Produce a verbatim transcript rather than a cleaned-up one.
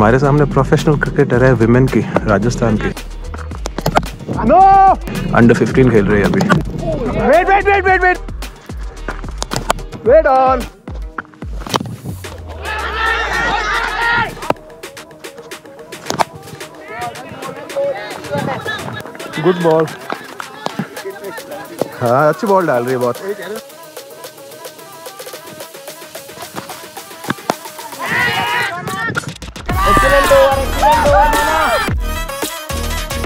हमारे सामने professional cricketer है विमेन की, राजस्थान की। नो अंडर फिफ्टीन खेल रही है अभी। Wait wait wait wait wait wait on. Good ball. हाँ अच्छी बॉल डाल रही है बहुत।